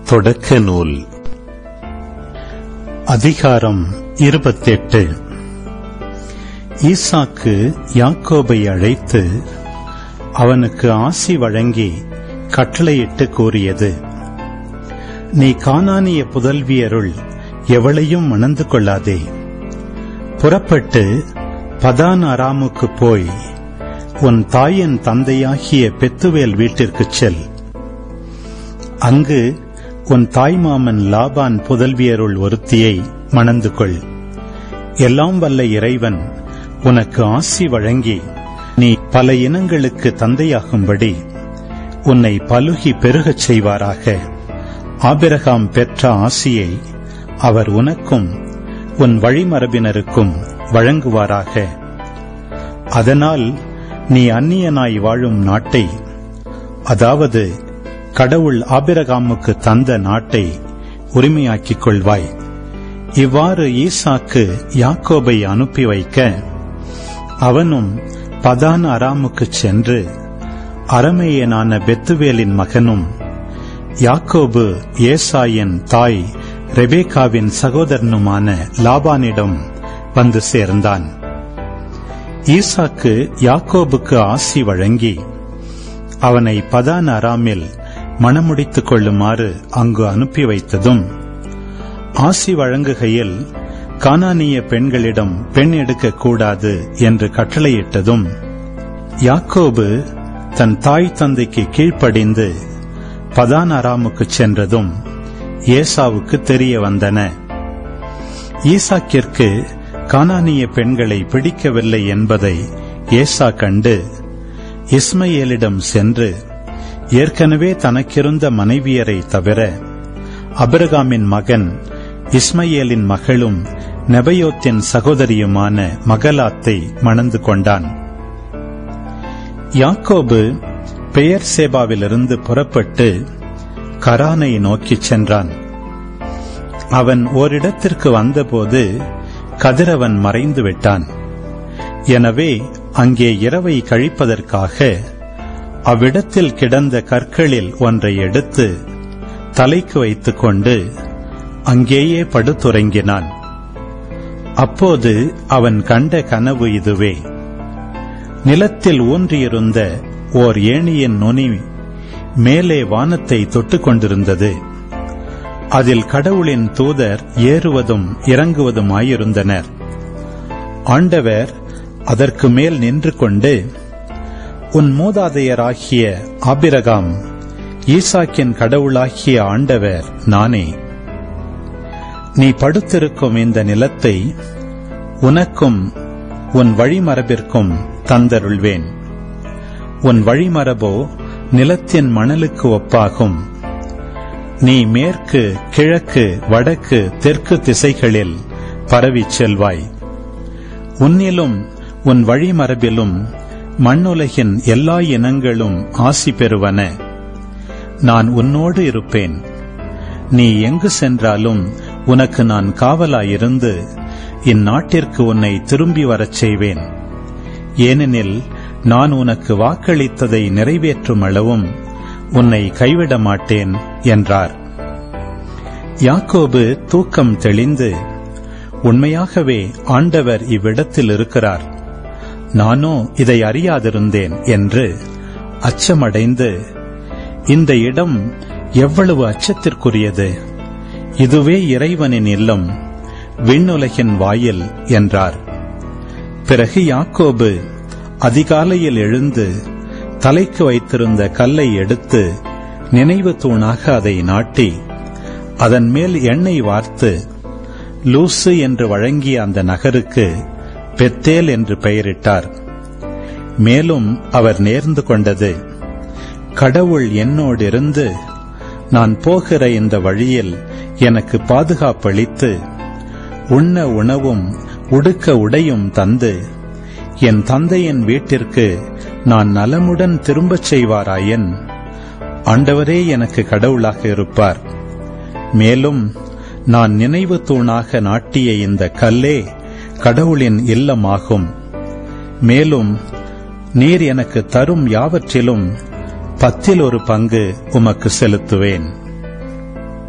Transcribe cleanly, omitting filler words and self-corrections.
தொடக்க நூல் அதிகாரம் 28. ஈசாக்கு யாக்கோபை அழைத்து அவனுக்கு ஆசி வழங்கி கட்டளையிட்டு கூறியது: நீ கானானிய புதல்வியருள் எவளையும் மணந்து கொள்ளாதே. புறப்பட்டு பதான் அராமுக்கு போய் உன் தாயின் தந்தையாகிய பெத்துவேல் வீட்டிற்குச் செல். அங்கு உன் தாய்மாமன் லாபான் புதல்வியருள் ஒருத்தியை மணந்து கொள். எல்லாம் வல்ல இறைவன் உனக்கு ஆசி வழங்கி நீ பல இனங்களுக்கு தந்தையாகும்படி உன்னை பலுகி பெருகச் செய்வாராக. ஆபிரகாம் பெற்ற ஆசியை அவர் உனக்கும் உன் வழிமரபினருக்கும் வழங்குவாராக. அதனால் நீ அந்நியனாய் வாழும் நாட்டை, அதாவது கடவுள் ஆபிரகாமுக்கு தந்த நாட்டை உரிமையாக்கிக் கொள்வாய். இவ்வாறு ஈசாக்கு யாக்கோபை அனுப்பி வைக்க அவனும் பதான் அராமுக்குச் சென்று அரமேயனான பெத்துவேலின் மகனும் யாக்கோபு ஏசாயின் தாய் ரெபேக்காவின் சகோதரனுமான லாபானிடம் வந்து சேர்ந்தான். ஈசாக்கு யாக்கோபுக்கு ஆசி வழங்கி அவனை பதான் அராமில் மணமுடித்துக் கொள்ளுமாறு அங்கு அனுப்பி வைத்ததும், ஆசி வழங்குகையில் கானானிய பெண்களிடம் பெண் எடுக்கக்கூடாது என்று கட்டளையிட்டதும், யாக்கோபு தன் தாய் தந்தைக்கு கீழ்ப்படிந்து பதான் அராமுக்குச் சென்றதும் ஏசாவுக்கு தெரிய வந்தன. ஈசாக்கிற்கு கானானிய பெண்களை பிடிக்கவில்லை என்பதை ஏசா கண்டு இஸ்மயேலிடம் சென்று ஏற்கனவே தனக்கிருந்த மனைவியரை தவிர ஆபிரகாமின் மகன் இஸ்மயேலின் மகளும் நெபயோத்தின் சகோதரியுமான மகலாத்தை மணந்து கொண்டான். யாக்கோபு பெயர்சேபாவிலிருந்து புறப்பட்டு கரானை நோக்கிச் சென்றான். அவன் ஓரிடத்திற்கு வந்தபோது கதிரவன் மறைந்து விட்டான். எனவே அங்கே இரவை கழிப்பதற்காக அவ்விடத்தில் கிடந்த கற்களில் ஒன்றை எடுத்து தலைக்கு வைத்துக் கொண்டு அங்கேயே படுத்துறங்கினான். அப்போது அவன் கண்ட கனவு இதுவே: நிலத்தில் ஊன்றியிருந்த ஓர் ஏணியின் நுனி மேலே வானத்தை தொட்டுக் கொண்டிருந்தது. அதில் கடவுளின் தூதர் ஏறுவதும் இறங்குவதுமாயிருந்தனர். ஆண்டவர் அதற்கு மேல் நின்று கொண்டு, உன் மூதாதையராகிய ஆபிரகாம் ஈசாக்கின் கடவுளாகிய ஆண்டவர் நானே. நீ படுத்திருக்கும் இந்த நிலத்தை உனக்கும் உன் வழிமரபிற்கும் தந்தருள்வேன். உன் வழிமரபோ நிலத்தின் மணலுக்கு ஒப்பாகும். நீ மேற்கு, கிழக்கு, வடக்கு, தெற்கு திசைகளில் பரவிச் செல்வாய். உன்னிலும் உன் வழிமரபிலும் மண்ணுலகின் எல்லா இனங்களும் ஆசி பெறுவன. நான் உன்னோடு இருப்பேன். நீ எங்கு சென்றாலும் உனக்கு நான் காவலாயிருந்து இந்நாட்டிற்கு உன்னை திரும்பி வரச் செய்வேன். ஏனெனில் நான் உனக்கு வாக்களித்ததை நிறைவேற்றும் அளவும் உன்னை கைவிட மாட்டேன் என்றார். யாக்கோபு தூக்கம் தெளிந்து, உண்மையாகவே ஆண்டவர் இவ்விடத்தில் இருக்கிறார், நானோ இதை அறியாதிருந்தேன் என்று அச்சமடைந்து, இந்த இடம் எவ்வளவு அச்சத்திற்குரியது! இதுவே இறைவனின் இல்லம், விண்ணுலகின் வாயில் என்றார். பிறகு யாக்கோபு அதிகாலையில் எழுந்து தலைக்கு வைத்திருந்த கல்லை எடுத்து நினைவு தூணாக அதை நாட்டி அதன் மேல் எண்ணெய் வார்த்து லூசு என்று வழங்கிய அந்த நகருக்கு பெத்தேல் என்று பெயரிட்டார். மேலும் அவர் நேர்ந்து கொண்டது: கடவுள் என்னோடிருந்து நான் போகிற இந்த வழியில் எனக்கு பாதுகாப்பளித்து உண்ண உணவும் உடுக்க உடையும் தந்து என் தந்தையின் வீட்டிற்கு நான் நலமுடன் திரும்பச் செய்வாராயின் ஆண்டவரே எனக்கு கடவுளாக இருப்பார். மேலும் நான் நினைவு தூணாக நாட்டிய இந்த கல்லே கடவுளின் இல்லமாகும். மேலும் நீர் எனக்கு தரும் யாவற்றிலும் 10 1 பங்கு உமக்கு செலுத்துவேன்.